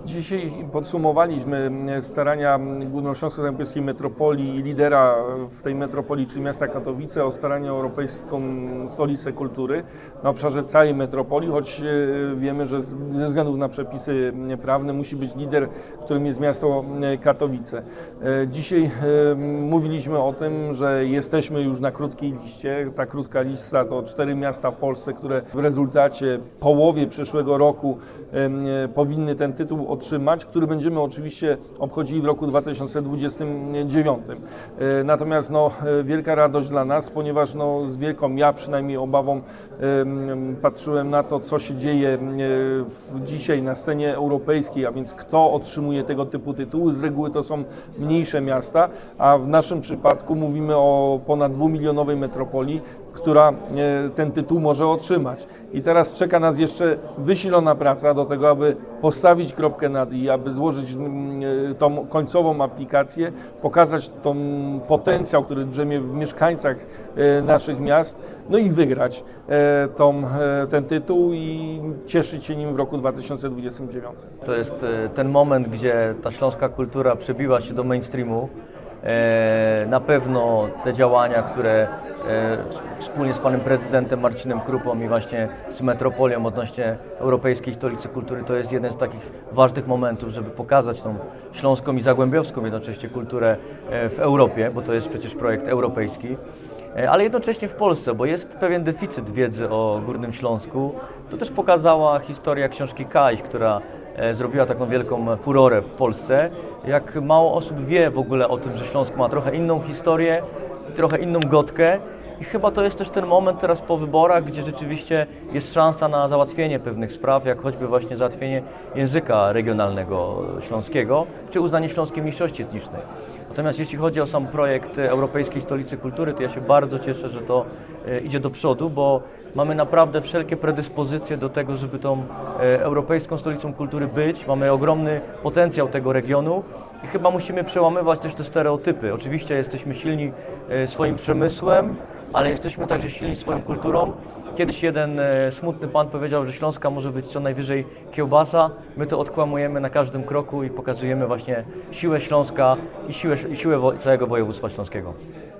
Dzisiaj podsumowaliśmy starania Górnośląsko-Zagłębiowskiej Metropolii i lidera w tej metropolii, czyli miasta Katowice, o starania o Europejską Stolicę Kultury na obszarze całej metropolii, choć wiemy, że ze względu na przepisy prawne musi być lider, którym jest miasto Katowice. Dzisiaj mówiliśmy o tym, że jesteśmy już na krótkiej liście. Ta krótka lista to 4 miasta w Polsce, które w rezultacie połowie przyszłego roku powinny ten tytuł otrzymać, który będziemy oczywiście obchodzili w roku 2029. Natomiast wielka radość dla nas, ponieważ z wielką, ja przynajmniej obawą patrzyłem na to, co się dzieje dzisiaj na scenie europejskiej, a więc kto otrzymuje tego typu tytuły. Z reguły to są mniejsze miasta, a w naszym przypadku mówimy o ponad 2-milionowej metropolii, która ten tytuł może otrzymać. I teraz czeka nas jeszcze wysilona praca do tego, aby postawić kropkę nad i, aby złożyć tą końcową aplikację, pokazać tą potencjał, który drzemie w mieszkańcach naszych miast, i wygrać ten tytuł i cieszyć się nim w roku 2029. To jest ten moment, gdzie ta śląska kultura przebiła się do mainstreamu. Na pewno te działania, które wspólnie z panem prezydentem Marcinem Krupą i właśnie z metropolią odnośnie Europejskiej Stolicy Kultury, to jest jeden z takich ważnych momentów, żeby pokazać tą śląską i zagłębiowską jednocześnie kulturę w Europie, bo to jest przecież projekt europejski, ale jednocześnie w Polsce, bo jest pewien deficyt wiedzy o Górnym Śląsku. To też pokazała historia książki Kaiś, która zrobiła taką wielką furorę w Polsce. Jak mało osób wie w ogóle o tym, że Śląsk ma trochę inną historię, trochę inną gotkę. I chyba to jest też ten moment teraz po wyborach, gdzie rzeczywiście jest szansa na załatwienie pewnych spraw, jak choćby właśnie załatwienie języka regionalnego śląskiego, czy uznanie śląskiej mniejszości etnicznej. Natomiast jeśli chodzi o sam projekt Europejskiej Stolicy Kultury, to ja się bardzo cieszę, że to idzie do przodu, bo mamy naprawdę wszelkie predyspozycje do tego, żeby tą Europejską Stolicą Kultury być. Mamy ogromny potencjał tego regionu i chyba musimy przełamywać też te stereotypy. Oczywiście jesteśmy silni swoim przemysłem, ale jesteśmy także silni swoją kulturą. Kiedyś jeden smutny pan powiedział, że Śląska może być co najwyżej kiełbasa. My to odkłamujemy na każdym kroku i pokazujemy właśnie siłę Śląska i siłę całego województwa śląskiego.